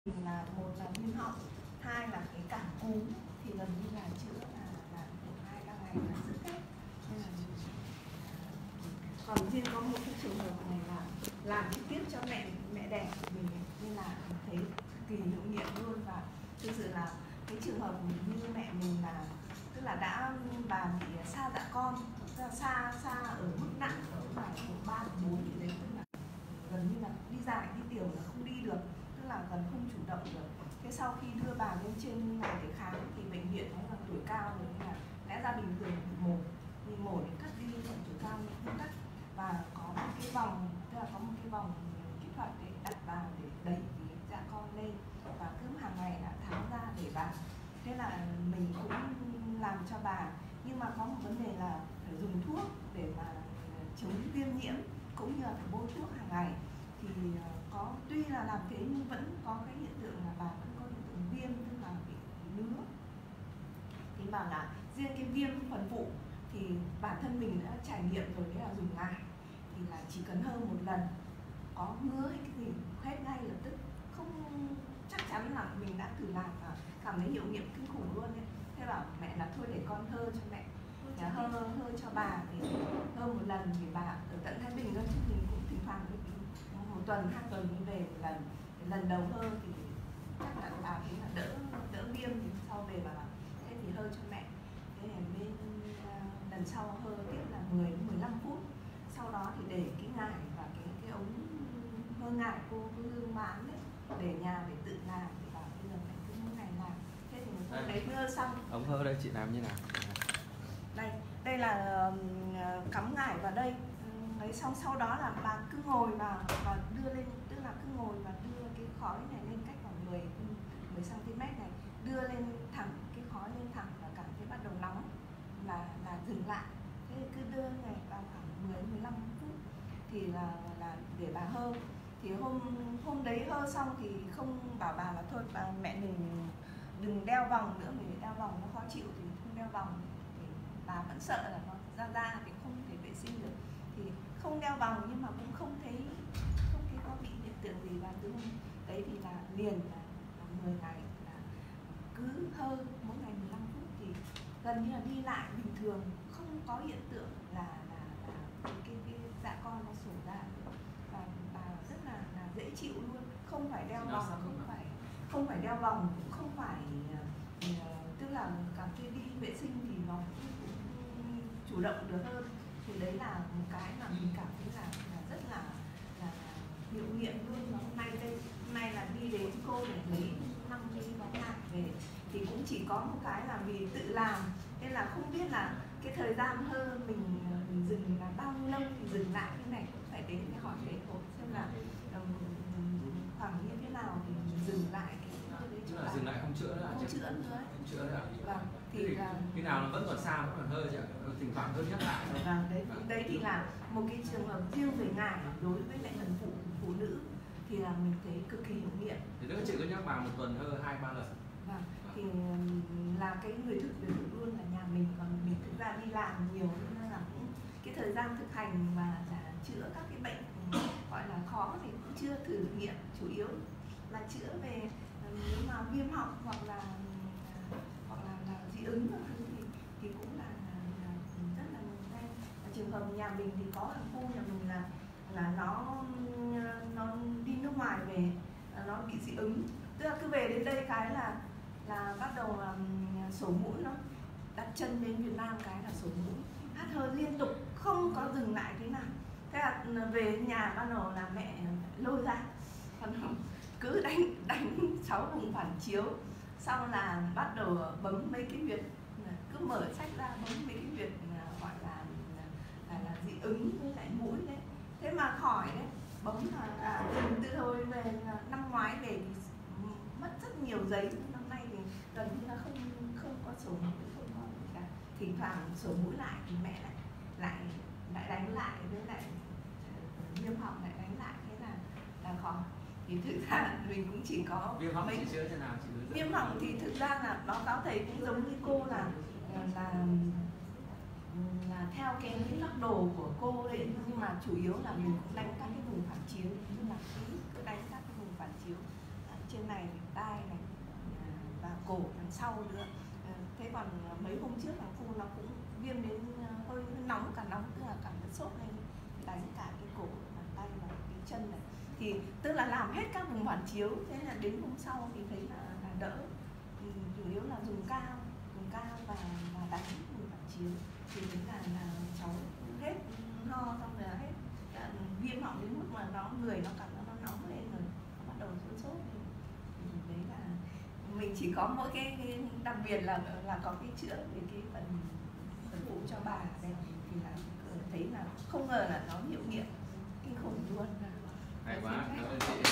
là một là viêm họng, hai là cái cảm cúm thì gần như là chữa là 2-3 ngày là dứt hết. Nên là còn riêng có một cái trường hợp này là làm trực tiếp cho mẹ đẻ của mình nên là thấy cực kỳ hiệu nghiệm luôn. Và thực sự là cái trường hợp như mẹ mình là tức là đã bà bị sa dạ con, sa ở mức nặng ở bài 3 4 thì đấy, tức là gần như là đi giải đi tiểu là không đi được, tức là gần không chủ động được. Thế sau khi đưa bà lên trên này để khám thì bệnh viện nói là tuổi cao rồi, nên là lẽ ra bình thường bị mổ, thì mổ để cắt đi, còn tuổi cao thì không cắt. Và có một cái vòng, tức là có một cái vòng kỹ thuật để đặt vào để đẩy cái dạ con lên, và cứ hàng ngày là tháo ra để bà. Thế là mình cũng làm cho bà, nhưng mà có một vấn đề là phải dùng thuốc để mà chống viêm nhiễm, cũng như là phải bôi thuốc hàng ngày. Thì có tuy là làm thế nhưng vẫn có cái hiện tượng là bà vẫn có hiện tượng viêm, tức là bị nứa. Thì bảo là riêng cái viêm phần phụ thì bản thân mình đã trải nghiệm rồi, đấy là dùng ngải thì là chỉ cần hơn một lần có ngứa hay cái gì hết ngay lập tức, không chắc chắn là mình đã thử làm và cảm thấy hiệu nghiệm kinh khủng luôn đấy. Thế bảo mẹ là thôi để con hơ cho mẹ, hơ cho bà, thì hơ một lần thì bà ở tận Thái Bình thôi, chứ mình cũng thỉnh thoảng một tuần 2 tuần đi về một lần. Lần đầu hơ thì chắc là bà thấy là đỡ viêm, thì sau về bà bảo thế thì hơ cho mẹ. Thế là bên lần sau hơ tiếp là 10-15 phút, sau đó thì để cái ngải và cái ống hơ ngải cô Hương bán đấy, để nhà để tự làm, thì bảo bây giờ mẹ cứ mỗi ngày làm. Thế thì mình lấy mưa xong. Ống hơ đây chị làm như nào? Đây là cắm ngải vào đây. Đấy, xong sau đó là bà cứ ngồi và đưa lên, tức là cứ ngồi và đưa cái khói này lên cách khoảng 10 cm này, đưa lên thẳng, cái khói lên thẳng, và cảm thấy bắt đầu nóng là dừng lại. Thế thì cứ đưa này vào khoảng 10-15 phút thì là để bà hơ. Thì hôm đấy hơ xong thì không bảo bà là thôi mẹ mình đừng đeo vòng nữa, vì đeo vòng nó khó chịu thì không đeo vòng, thì bà vẫn sợ là nó ra thì không thể vệ sinh được, thì không đeo vòng, nhưng mà cũng không thấy có bị hiện tượng gì. Và từ hôm đấy thì là liền là 10 ngày là cứ hơ mỗi ngày 15 phút thì gần như là đi lại bình thường, không có hiện tượng là cái dạ con nó sổ ra, và bà rất là dễ chịu luôn, không phải đeo vòng, không phải đeo vòng, cũng không phải tức là cảm thấy đi vệ sinh thì nó cũng chủ động được hơn. Thì đấy là một cái mà mình cảm thấy là rất là hiệu nghiệm luôn. Hôm nay là đi đến cô để lấy 5 cái bóng ngải về, thì cũng chỉ có một cái là vì tự làm nên là không biết là cái thời gian hơ mình dừng là bao nhiêu lâu, thì dừng lại cái này cũng phải đến để hỏi thầy cô xem là khoảng như thế nào thì mình dừng lại cái tức là dừng lại không chữa nữa, không chữa nữa. Không chữa nữa. Vâng, thì khi nào nó vẫn còn sao, vẫn còn hơi chứ, thỉnh thoảng hơi nhắc lại thôi. Vâng, đấy thì là một cái trường hợp riêng về ngải đối với lại phần phụ nữ thì là mình thấy cực kỳ hiệu nghiệm. Thì các chị cứ nhắc vào một tuần hơ 2-3 lần. Vâng, thì là cái người thực luôn là nhà mình, còn mình thực ra đi làm nhiều nên là cũng cái thời gian thực hành và chữa các cái bệnh gọi là khó thì cũng chưa thử nghiệm, chủ yếu là chữa về nếu mà viêm họng hoặc là dị ứng thì cũng là rất là hay. Trường hợp nhà mình thì có ở khu nhà mình là nó đi nước ngoài về, nó bị dị ứng, tức là cứ về đến đây cái là bắt đầu sổ mũi, nó đặt chân đến Việt Nam cái là sổ mũi, hắt hơi liên tục không có dừng lại thế nào. Thế là về nhà bắt đầu là mẹ lôi ra, còn cứ đánh 6 vùng phản chiếu, xong là bắt đầu bấm mấy cái huyệt, cứ mở sách ra bấm mấy cái huyệt gọi là dị ứng với lại mũi đấy. Thế mà khỏi đấy, bấm là từ hồi về năm ngoái về thì mất rất nhiều giấy, năm nay thì gần như là không có sổ mũi, không có gì cả. Thỉnh thoảng sổ mũi lại thì mẹ lại đánh lại, với lại viêm họng lại đánh lại, thế là khỏi. Thì thực ra mình cũng chỉ có viêm họng chỉ chữa thế nào chị? Viêm họng thì thực ra là báo cáo thầy cũng giống như cô là theo cái phác đồ của cô đấy, nhưng mà chủ yếu là mình cũng đánh các cái vùng phản chiếu, như là cứ đánh các cái vùng phản chiếu trên này, tai này và cổ đằng sau nữa. Thế còn mấy hôm trước thằng Phu nó cũng viêm đến hơi nóng, cả nóng tức là cảm thấy sốt lên, đánh cả cái cổ, bàn tay và cái chân này, thì tức là làm hết các vùng phản chiếu. Thế là đến hôm sau thì thấy là đỡ. Chủ yếu là dùng cao và đánh vùng phản chiếu thì đến là cháu hết ho, xong rồi hết viêm họng đến mức mà người nó cảm thấy nó nóng lên rồi, nó bắt đầu sốt thì đấy là mình chỉ có mỗi cái đặc biệt là có cái chữa về cái phần phụ cho bà đây, thì là thấy là không ngờ là nó hiệu nghiệm kinh khủng luôn. Hay quá.